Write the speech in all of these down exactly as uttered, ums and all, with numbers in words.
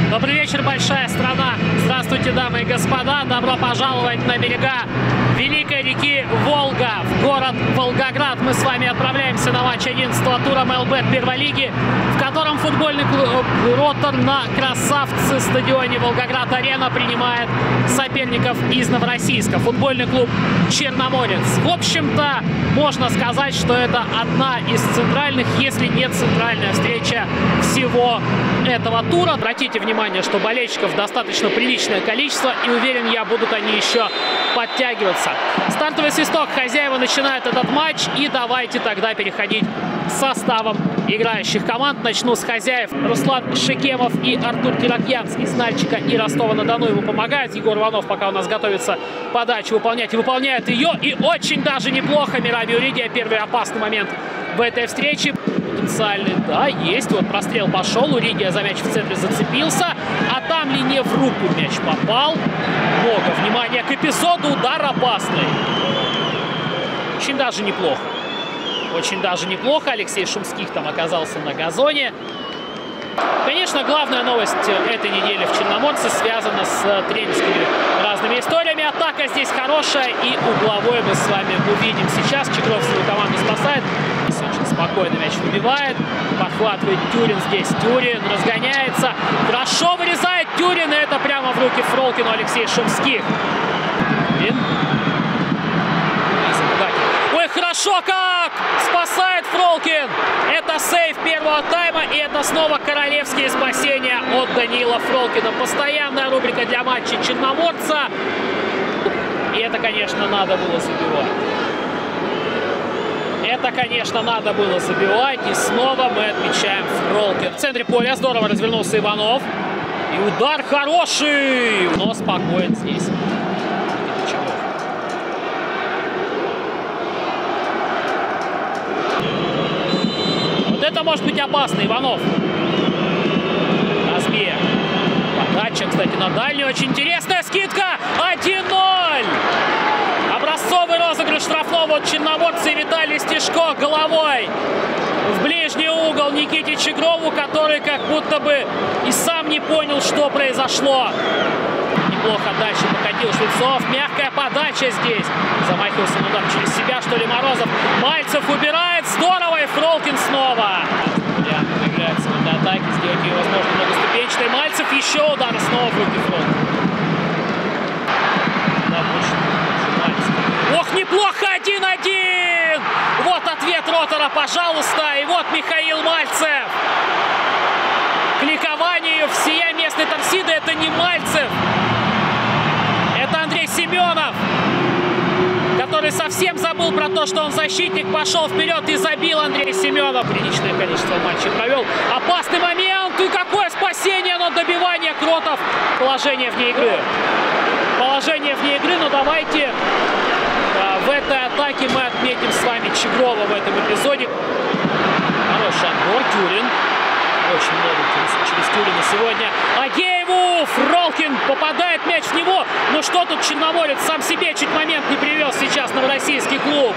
Добрый вечер, большая страна. Здравствуйте, дамы и господа. Добро пожаловать на берега великой реки Волга, в город Волгоград. Мы с вами отправляемся на матч одиннадцатого тура эм эл бэ первой лиги, в котором футбольный клуб «Ротор» на красавце стадионе Волгоград-Арена принимает соперников из Новороссийска. Футбольный клуб «Черноморец». В общем-то, можно сказать, что это одна из центральных, если не центральная встреча всего этого тура. Обратите внимание, что болельщиков достаточно приличное количество, и уверен я, будут они еще подтягиваться. Стартовый свисток, хозяева начинают этот матч, и давайте тогда переходить к составам играющих команд. Начну с хозяев. Руслан Шикемов и Артур Киракьянц из Нальчика и Ростова-на-Дону ему помогают. Егор Иванов пока у нас готовится подачу выполнять, и выполняет ее, и очень даже неплохо. Мираби Уридия, первый опасный момент в этой встрече. Потенциальный, да, есть. Вот прострел пошел, Уридия за мяч в центре зацепился, а там ли не в руку мяч попал. Много внимания к эпизоду, удар опасный. Очень даже неплохо. Очень даже неплохо. Алексей Шумских там оказался на газоне. Конечно, главная новость этой недели в Черноморце связана с тренерскими разными историями. Атака здесь хорошая, и угловой мы с вами увидим сейчас. Чекров свою команду спасает. Очень спокойно мяч выбивает. Подхватывает Тюрин здесь. Тюрин разгоняется. Хорошо вырезает Тюрин. И это прямо в руки Фролкину Алексей Шумских. Ой, хорошо как спасает Фролкин. Это сейв первого тайма, и это снова королевские спасения от Даниила Фролкина. Постоянная рубрика для матча Черноморца. И это, конечно, надо было забивать. Это, конечно, надо было забивать. И снова мы отмечаем Фролкин. В центре поля здорово развернулся Иванов. И удар хороший. Но спокоен здесь. Это может быть опасно. Иванов. Разбег. Подача, кстати, на дальнюю. Очень интересная скидка. один ноль. Образцовый розыгрыш штрафного от черноморца. Виталий Стешко головой в ближний угол Никите Чегрову, который как будто бы и сам не понял, что произошло. Неплохо дальше покатил Швецов. Мягкая подача здесь. Замахивался на удар через себя, что ли, Морозов. Мальцев убирает. Здорово. И Фролкин снова. Вариант играет сегодня атаки. Сделать ее, возможно, многоступенчатой. Мальцев. Еще удар. Снова в руки Фролкин. Да, больше, больше Мальцев. Ох, неплохо. один один. Вот ответ Ротора, пожалуйста. И вот Михаил Мальцев. К ликованию всея местной торсиды. Это не Мальцев. Это Андрей Семенов, который совсем забыл про то, что он защитник, пошел вперед и забил Андрей Семенов. Приличное количество матчей провел. Опасный момент. И какое спасение, но добивание Кротов. Положение вне игры. Положение вне игры, но давайте а, в этой атаке мы отметим с вами Чегрова в этом эпизоде. Хороший отбор. Тюрин. Очень много через Тюрина сегодня. Агееву! Фролкин попадает мяч в него. Ну что тут Черноморец сам себе чуть момент не привез сейчас новороссийский клуб.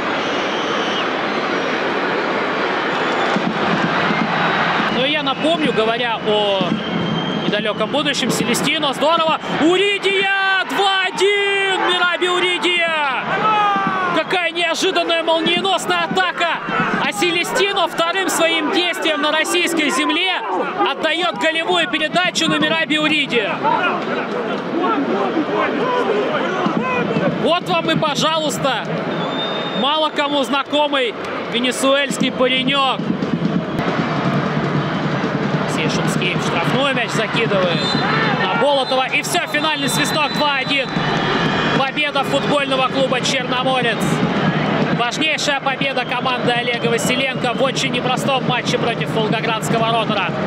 Но я напомню, говоря о недалеком будущем, Селестино, здорово. Уридия! два один! Мираби Уридия! Какая неожиданная молниеносная атака! А Селестино вторым своим действием на российской земле отдает голевую передачу на Мираби Уридия. Вот вам и, пожалуйста, мало кому знакомый венесуэльский паренек. Алексей Шумский в штрафной мяч закидывает на Болотова. И все, финальный свисток два один. Победа футбольного клуба «Черноморец». Важнейшая победа команды Олега Василенко в очень непростом матче против волгоградского «Ротора».